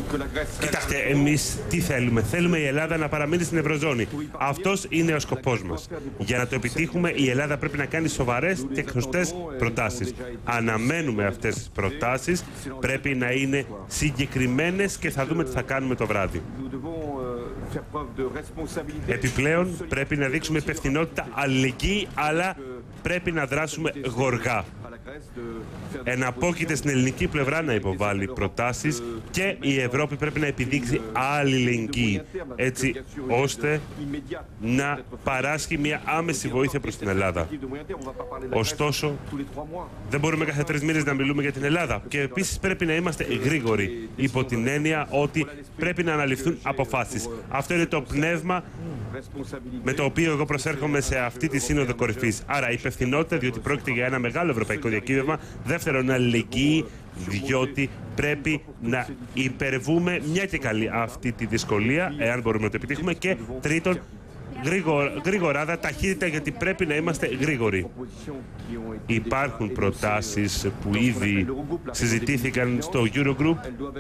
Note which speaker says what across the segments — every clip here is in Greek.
Speaker 1: Κοιτάξτε, εμείς τι θέλουμε? Θέλουμε η Ελλάδα να παραμείνει στην Ευρωζώνη. Αυτός είναι ο σκοπός μας. Για να το επιτύχουμε, η Ελλάδα πρέπει να κάνει σοβαρές και χρηστές προτάσεις. Αναμένουμε αυτές τις προτάσεις, πρέπει να είναι συγκεκριμένες και θα δούμε τι θα κάνουμε το βράδυ. Επιπλέον, πρέπει να δείξουμε υπευθυνότητα, αλληλεγγύη, αλλά πρέπει να δράσουμε γοργά. Εναπόκειται στην ελληνική πλευρά να υποβάλει προτάσεις και η Ευρώπη πρέπει να επιδείξει αλληλεγγύη, έτσι ώστε να παράσχει μια άμεση βοήθεια προς την Ελλάδα. Ωστόσο, δεν μπορούμε κάθε 3 μήνες να μιλούμε για την Ελλάδα και επίσης πρέπει να είμαστε γρήγοροι, υπό την έννοια ότι πρέπει να αναλυφθούν αποφάσεις. Αυτό είναι το πνεύμα με το οποίο εγώ προσέρχομαι σε αυτή τη σύνοδο κορυφής. Άρα υπευθυνότητα, διότι πρόκειται για ένα μεγάλο ευρωπαϊκό διακύβευμα. Δεύτερον, αλληλεγγύη, διότι πρέπει να υπερβούμε μια και καλή αυτή τη δυσκολία, εάν μπορούμε να το επιτύχουμε. Και τρίτον, γρήγοράδα, ταχύτητα, γιατί πρέπει να είμαστε γρήγοροι. Υπάρχουν προτάσεις που ήδη συζητήθηκαν στο Eurogroup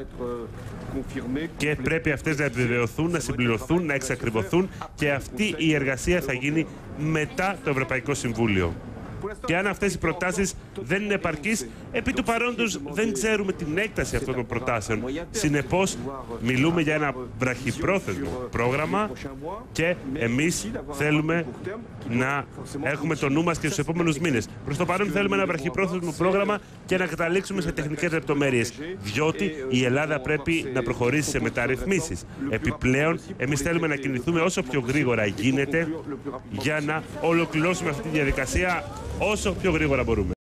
Speaker 1: και πρέπει αυτές να επιβεβαιωθούν, να συμπληρωθούν, να εξακριβωθούν και αυτή η εργασία θα γίνει μετά το Ευρωπαϊκό Συμβούλιο. Και αν αυτές οι προτάσεις δεν είναι επαρκείς, επί του παρόντος δεν ξέρουμε την έκταση αυτών των προτάσεων. Συνεπώς, μιλούμε για ένα βραχυπρόθεσμο πρόγραμμα και εμείς θέλουμε να έχουμε το νου μας και στους επόμενους μήνες. Προς το παρόν θέλουμε ένα βραχυπρόθεσμο πρόγραμμα και να καταλήξουμε σε τεχνικές λεπτομέρειες, διότι η Ελλάδα πρέπει να προχωρήσει σε μεταρρυθμίσεις. Επιπλέον, εμείς θέλουμε να κινηθούμε όσο πιο γρήγορα γίνεται για να ολοκληρώσουμε αυτή τη διαδικασία όσο πιο γρήγορα μπορούμε.